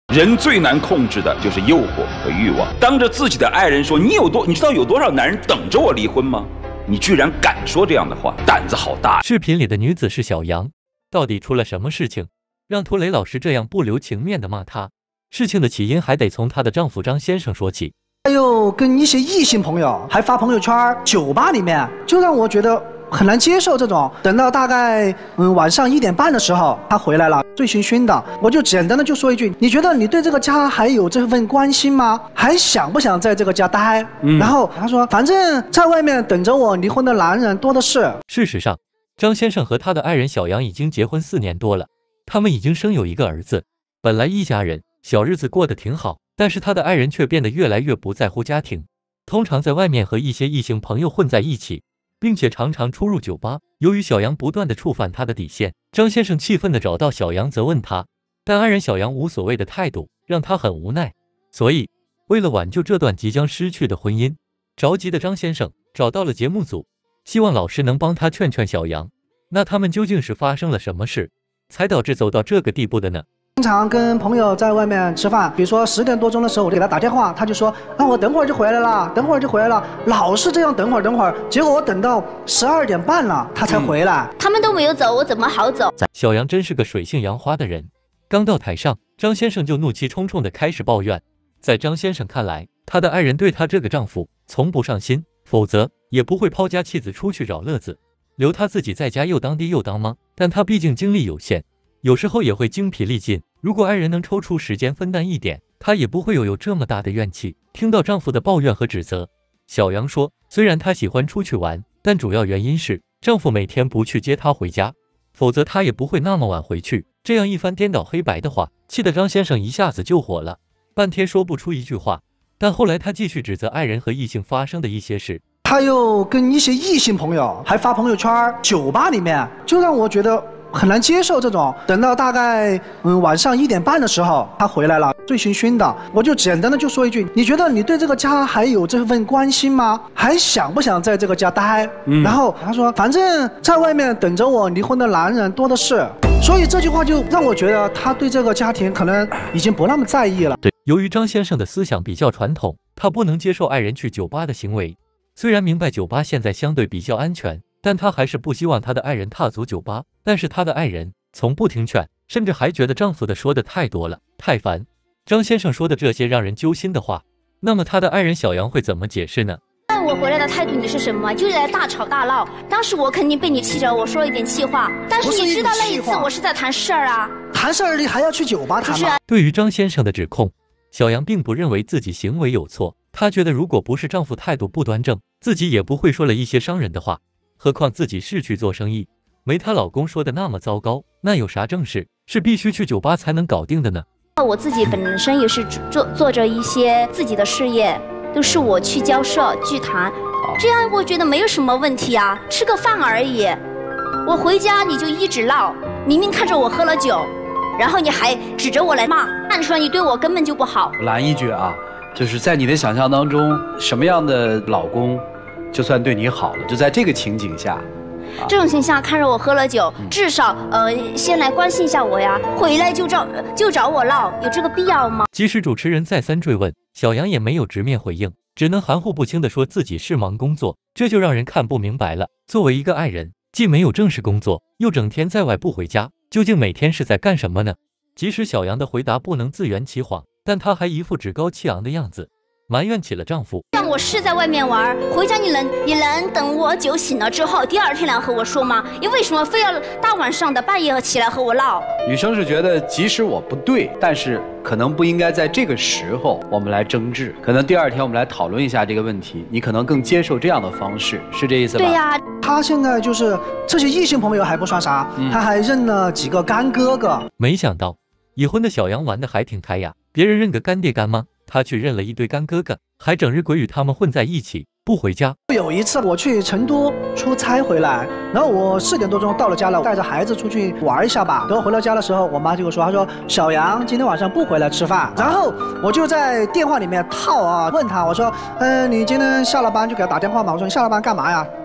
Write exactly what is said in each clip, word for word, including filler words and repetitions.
人最难控制的就是诱惑和欲望。当着自己的爱人说你有多，你知道有多少男人等着我离婚吗？你居然敢说这样的话，胆子好大！ 视频里的女子是小杨，到底出了什么事情，让涂磊老师这样不留情面的骂她？事情的起因还得从她的丈夫张先生说起。 还有跟一些异性朋友还发朋友圈，酒吧里面就让我觉得很难接受这种。等到大概嗯晚上一点半的时候，他回来了，醉醺醺的，我就简单的就说一句：你觉得你对这个家还有这份关心吗？还想不想在这个家待？嗯、然后他说：反正在外面等着我离婚的男人多的是。 事实上，张先生和他的爱人小杨已经结婚四年多了，他们已经生有一个儿子，本来一家人小日子过得挺好。但是他的爱人却变得越来越不在乎家庭，通常在外面和一些异性朋友混在一起，并且常常出入酒吧。由于小杨不断的触犯他的底线，张先生气愤的找到小杨责问他，但爱人小杨无所谓的态度让他很无奈。所以为了挽救这段即将失去的婚姻，着急的张先生找到了节目组，希望老师能帮他劝劝小杨。那他们究竟是发生了什么事，才导致走到这个地步的呢？ 经常跟朋友在外面吃饭，比如说十点多钟的时候，我就给他打电话，他就说啊，我等会儿就回来了，等会儿就回来了，老是这样等会儿等会儿，结果我等到十二点半了，他才回来、嗯。 他们都没有走，我怎么好走？ 小杨真是个水性杨花的人，刚到台上，张先生就怒气冲冲地开始抱怨。在张先生看来，他的爱人对他这个丈夫从不上心，否则也不会抛家弃子出去找乐子，留他自己在家又当爹又当妈。但他毕竟精力有限，有时候也会精疲力尽。如果爱人能抽出时间分担一点，她也不会有有这么大的怨气。听到丈夫的抱怨和指责，小杨说，虽然她喜欢出去玩，但主要原因是丈夫每天不去接她回家，否则她也不会那么晚回去。这样一番颠倒黑白的话，气得张先生一下子就火了，半天说不出一句话。但后来他继续指责爱人和异性发生的一些事， 他又跟一些异性朋友还发朋友圈，酒吧里面就让我觉得很难接受这种。等到大概嗯晚上一点半的时候，他回来了，醉醺醺的，我就简单的就说一句：你觉得你对这个家还有这份关心吗？还想不想在这个家待？嗯、然后他说：反正在外面等着我离婚的男人多的是。所以这句话就让我觉得他对这个家庭可能已经不那么在意了。 对，由于张先生的思想比较传统，他不能接受爱人去酒吧的行为。虽然明白酒吧现在相对比较安全，但他还是不希望他的爱人踏足酒吧。但是他的爱人从不听劝，甚至还觉得丈夫的说的太多了，太烦。张先生说的这些让人揪心的话，那么他的爱人小杨会怎么解释呢？ 但我回来的态度你是什么？就是来大吵大闹。当时我肯定被你气着，我说了一点气话。但是你知道那一次我是在谈事儿啊， 谈事儿你还要去酒吧谈吗？ 对于张先生的指控，小杨并不认为自己行为有错，她觉得如果不是丈夫态度不端正，自己也不会说了一些伤人的话。何况自己是去做生意，没她老公说的那么糟糕。那有啥正事是必须去酒吧才能搞定的呢？ 我自己本身也是做做着一些自己的事业，都是我去交涉聚谈，这样我觉得没有什么问题啊，吃个饭而已。我回家你就一直闹，明明看着我喝了酒，然后你还指着我来骂，看出来你对我根本就不好。 拦一句啊，就是在你的想象当中，什么样的老公就算对你好了？就在这个情景下，啊、 这种情况下看着我喝了酒，嗯、至少呃先来关心一下我呀，回来就找就找我闹，有这个必要吗？ 即使主持人再三追问，小杨也没有直面回应，只能含糊不清地说自己是忙工作，这就让人看不明白了。作为一个爱人，既没有正式工作，又整天在外不回家，究竟每天是在干什么呢？即使小杨的回答不能自圆其谎，但她还一副趾高气扬的样子，埋怨起了丈夫。 让我是在外面玩，回家你能你能等我酒醒了之后，第二天来和我说吗？你为什么非要大晚上的半夜起来和我闹？ 女生是觉得即使我不对，但是可能不应该在这个时候我们来争执，可能第二天我们来讨论一下这个问题，你可能更接受这样的方式，是这意思吧？ 对呀、啊， 他现在就是这些异性朋友还不算啥，嗯、他还认了几个干哥哥。 没想到已婚的小杨玩的还挺开呀，别人认个干爹干妈，他去认了一堆干哥哥，还整日鬼与他们混在一起，不回家。 有一次我去成都出差回来，然后我四点多钟到了家了，带着孩子出去玩一下吧。等我回到家的时候，我妈就跟我说，她说小杨今天晚上不回来吃饭。然后我就在电话里面套啊，问他，我说，嗯、呃，你今天下了班就给他打电话嘛？我说你下了班干嘛呀？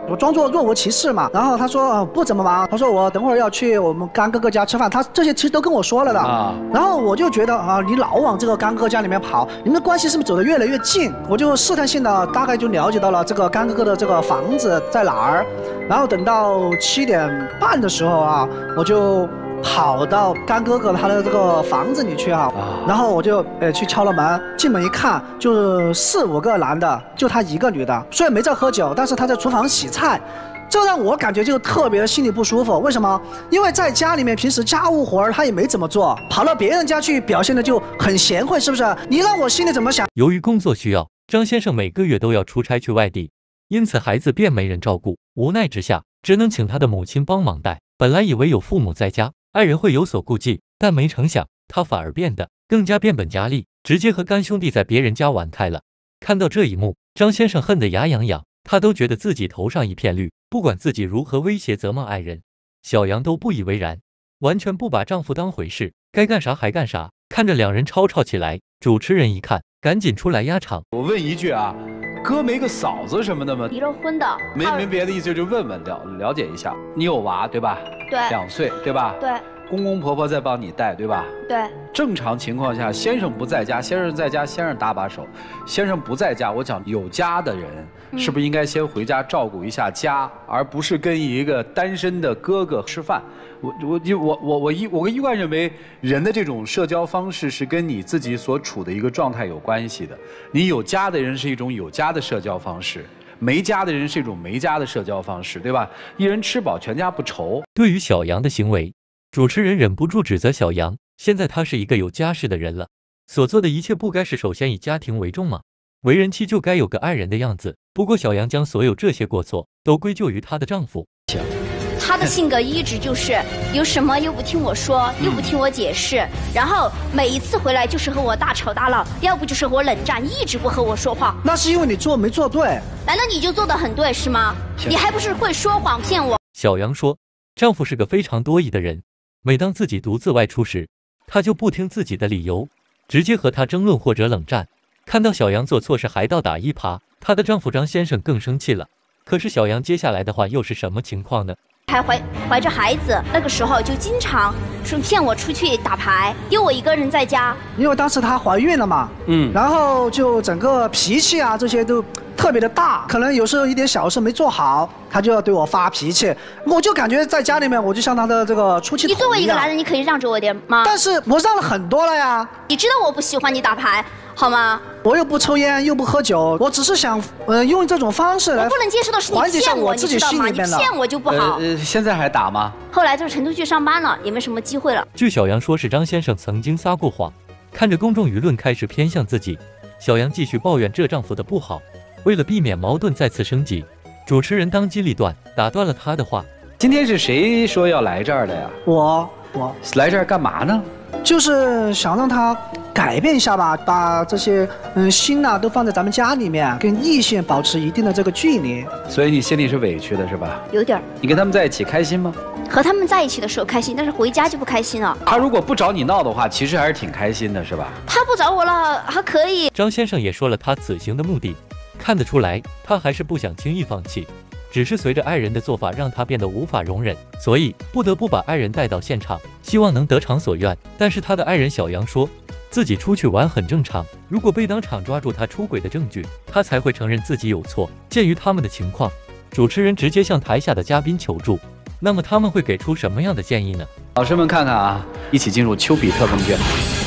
我装作若无其事嘛。然后他说、呃、不怎么忙，他说我等会儿要去我们干哥哥家吃饭，他这些其实都跟我说了的。啊、然后我就觉得啊，你老往这个干哥哥家里面跑，你们的关系是不是走得越来越近？我就试探性的大概就了解到了这个干哥哥的这个房子在哪儿。然后等到七点半的时候啊，我就跑到干哥哥他的这个房子里去哈、啊，然后我就呃去敲了门，进门一看，就是四五个男的，就他一个女的，虽然没在喝酒，但是他在厨房洗菜。这让我感觉就特别的心里不舒服。为什么？因为在家里面平时家务活儿他也没怎么做，跑到别人家去表现的就很贤惠，是不是？你让我心里怎么想？ 由于工作需要，张先生每个月都要出差去外地，因此孩子便没人照顾，无奈之下只能请他的母亲帮忙带。本来以为有父母在家，爱人会有所顾忌，但没成想他反而变得更加变本加厉，直接和干兄弟在别人家玩开了。看到这一幕，张先生恨得牙痒痒，他都觉得自己头上一片绿。不管自己如何威胁责骂爱人，小杨都不以为然，完全不把丈夫当回事，该干啥还干啥。看着两人吵吵起来，主持人一看，赶紧出来压场。 我问一句啊，哥没个嫂子什么的吗？ 离了婚的， 没没别的意思，就问问了了解一下。你有娃对吧？ 对， 两岁对吧？ 对。 公公婆婆在帮你带对吧？ 对。 正常情况下，先生不在家，先生在家，先生搭把手。先生不在家，我讲有家的人、嗯、是不是应该先回家照顾一下家，而不是跟一个单身的哥哥吃饭？我我我我我一我一贯认为，人的这种社交方式是跟你自己所处的一个状态有关系的。你有家的人是一种有家的社交方式。没家的人是一种没家的社交方式，对吧？一人吃饱全家不愁。 对于小杨的行为，主持人忍不住指责小杨，现在他是一个有家室的人了，所做的一切不该是首先以家庭为重吗？为人妻就该有个爱人的样子。不过小杨将所有这些过错都归咎于她的丈夫。 他的性格一直就是有什么又不听我说，又不听我解释，嗯、然后每一次回来就是和我大吵大闹，要不就是和我冷战，一直不和我说话。 那是因为你做没做对。 难道你就做得很对是吗？你还不是会说谎骗我？ 小杨说，丈夫是个非常多疑的人，每当自己独自外出时，他就不听自己的理由，直接和他争论或者冷战。看到小杨做错事还倒打一耙，她的丈夫张先生更生气了。可是小杨接下来的话又是什么情况呢？ 还怀怀着孩子，那个时候就经常说骗我出去打牌，丢我一个人在家。 因为当时她怀孕了嘛，嗯，然后就整个脾气啊这些都特别的大，可能有时候一点小事没做好，她就要对我发脾气。我就感觉在家里面，我就像她的这个出气筒一样。 你作为一个男人，你可以让着我点吗？ 但是我让了很多了呀。 你知道我不喜欢你打牌，好吗？ 我又不抽烟，又不喝酒，我只是想，呃，用这种方式来我不能接受的是你骗我， 自己心里面的。 你骗我就不好。 呃，现在还打吗？ 后来就是成都去上班了，也没什么机会了。 据小杨说，是张先生曾经撒过谎。看着公众舆论开始偏向自己，小杨继续抱怨这丈夫的不好。为了避免矛盾再次升级，主持人当机立断，打断了他的话。 今天是谁说要来这儿的呀？ 我，我来这儿干嘛呢？ 就是想让他改变一下吧，把这些嗯心呐、啊、都放在咱们家里面，跟异性保持一定的这个距离。 所以你心里是委屈的是吧？ 有点。 你跟他们在一起开心吗？ 和他们在一起的时候开心，但是回家就不开心了。 他如果不找你闹的话，其实还是挺开心的，是吧？ 他不找我了，还可以。 张先生也说了他此行的目的，看得出来他还是不想轻易放弃，只是随着爱人的做法让他变得无法容忍，所以不得不把爱人带到现场，希望能得偿所愿。但是他的爱人小杨说，自己出去玩很正常，如果被当场抓住他出轨的证据，他才会承认自己有错。鉴于他们的情况，主持人直接向台下的嘉宾求助，那么他们会给出什么样的建议呢？ 老师们看看啊，一起进入丘比特问卷。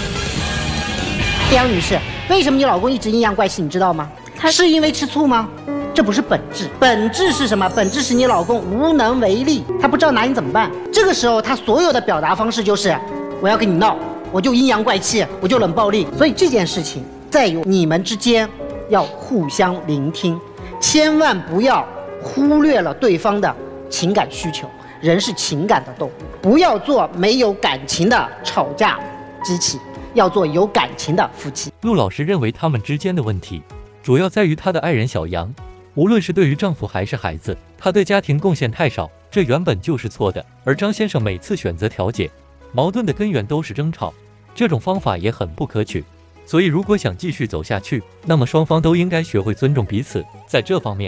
杨女士，为什么你老公一直阴阳怪气，你知道吗？他是因为吃醋吗？这不是本质，本质是什么？本质是你老公无能为力，他不知道拿你怎么办。这个时候，他所有的表达方式就是，我要跟你闹，我就阴阳怪气，我就冷暴力。所以这件事情在于你们之间要互相聆听，千万不要忽略了对方的情感需求。人是情感的动物，不要做没有感情的吵架机器，要做有感情的夫妻。 陆老师认为他们之间的问题主要在于他的爱人小杨，无论是对于丈夫还是孩子，他对家庭贡献太少，这原本就是错的。而张先生每次选择调解，矛盾的根源都是争吵，这种方法也很不可取。所以如果想继续走下去，那么双方都应该学会尊重彼此。在这方面，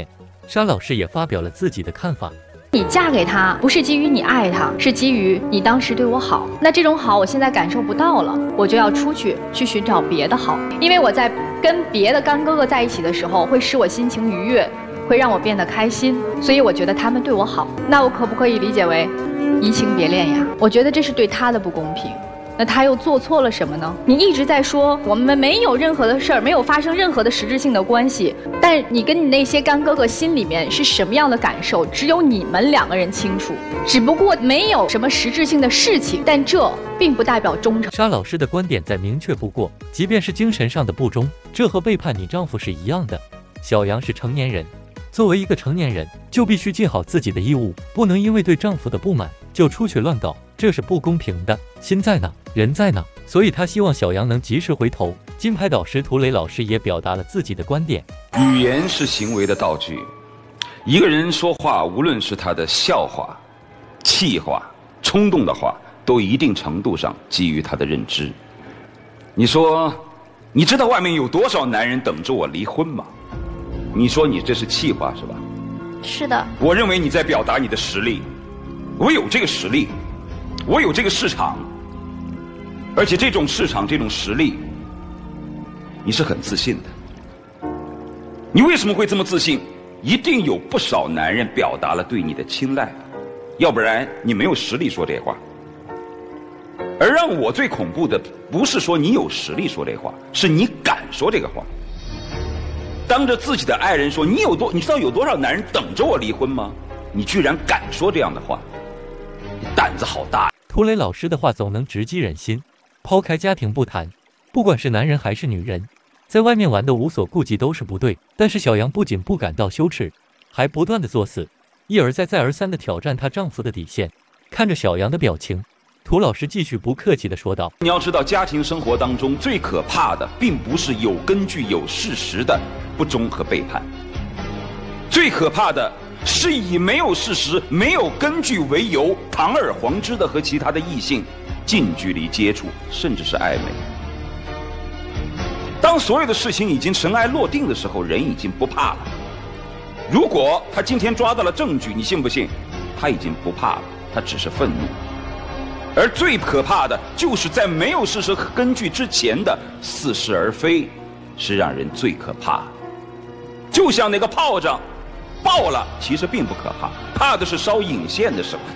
沙老师也发表了自己的看法。 你嫁给他不是基于你爱他，是基于你当时对我好。那这种好我现在感受不到了，我就要出去去寻找别的好。因为我在跟别的干哥哥在一起的时候，会使我心情愉悦，会让我变得开心，所以我觉得他们对我好。那我可不可以理解为移情别恋呀？我觉得这是对他的不公平。那他又做错了什么呢？你一直在说我们没有任何的事儿，没有发生任何的实质性的关系，但你跟你那些干哥哥心里面是什么样的感受，只有你们两个人清楚。只不过没有什么实质性的事情，但这并不代表忠诚。 沙老师的观点再明确不过，即便是精神上的不忠，这和背叛你丈夫是一样的。小杨是成年人，作为一个成年人，就必须尽好自己的义务，不能因为对丈夫的不满就出去乱搞，这是不公平的。心在哪，人在哪，所以他希望小杨能及时回头。金牌导师涂磊老师也表达了自己的观点： 语言是行为的道具，一个人说话，无论是他的笑话、气话、冲动的话，都一定程度上基于他的认知。你说，你知道外面有多少男人等着我离婚吗？你说你这是气话是吧？ 是的。 我认为你在表达你的实力，我有这个实力，我有这个市场，而且这种市场这种实力你是很自信的。你为什么会这么自信？一定有不少男人表达了对你的青睐，要不然你没有实力说这话。而让我最恐怖的不是说你有实力说这话，是你敢说这个话，当着自己的爱人说你有多，你知道有多少男人等着我离婚吗？你居然敢说这样的话，你胆子好大。 涂磊老师的话总能直击人心。抛开家庭不谈，不管是男人还是女人，在外面玩的无所顾忌都是不对。但是小杨不仅不感到羞耻，还不断的作死，一而再再而三的挑战她丈夫的底线。看着小杨的表情，涂老师继续不客气的说道： 你要知道，家庭生活当中最可怕的并不是有根据有事实的不忠和背叛，最可怕的是以没有事实没有根据为由，堂而皇之的和其他的异性近距离接触，甚至是暧昧。当所有的事情已经尘埃落定的时候，人已经不怕了。如果他今天抓到了证据，你信不信他已经不怕了，他只是愤怒。而最可怕的就是在没有事实和根据之前的似是而非，是让人最可怕的。就像那个炮仗爆了，其实并不可怕，怕的是烧引线的时候。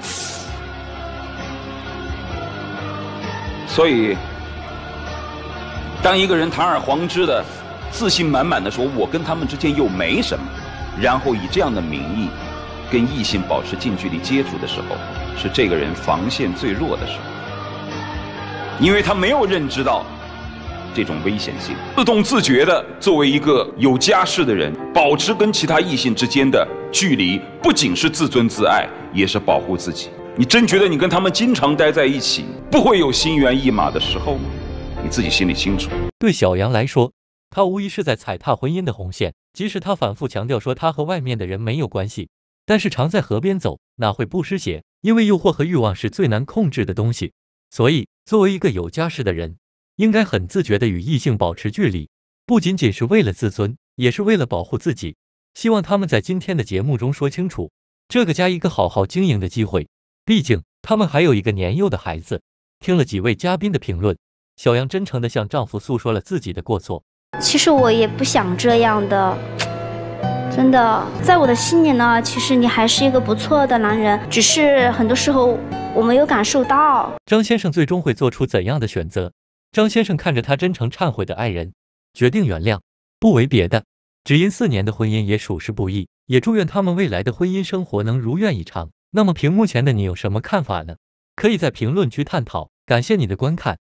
所以当一个人堂而皇之的自信满满的说我跟他们之间又没什么，然后以这样的名义跟异性保持近距离接触的时候，是这个人防线最弱的时候，因为他没有认知到这种危险性，自动自觉的作为一个有家室的人，保持跟其他异性之间的距离，不仅是自尊自爱，也是保护自己。你真觉得你跟他们经常待在一起，不会有心猿意马的时候吗？你自己心里清楚。 对小杨来说，他无疑是在踩踏婚姻的红线，即使他反复强调说他和外面的人没有关系，但是常在河边走，哪会不湿鞋？因为诱惑和欲望是最难控制的东西，所以作为一个有家室的人，应该很自觉地与异性保持距离，不仅仅是为了自尊，也是为了保护自己。希望他们在今天的节目中说清楚这个家一个好好经营的机会，毕竟他们还有一个年幼的孩子。听了几位嘉宾的评论，小杨真诚地向丈夫诉说了自己的过错。 其实我也不想这样的，真的，在我的心里呢，其实你还是一个不错的男人，只是很多时候我没有感受到。 张先生最终会做出怎样的选择？张先生看着他真诚忏悔的爱人，决定原谅，不为别的，只因四年的婚姻也属实不易，也祝愿他们未来的婚姻生活能如愿以偿。那么屏幕前的你有什么看法呢？可以在评论区探讨。感谢你的观看。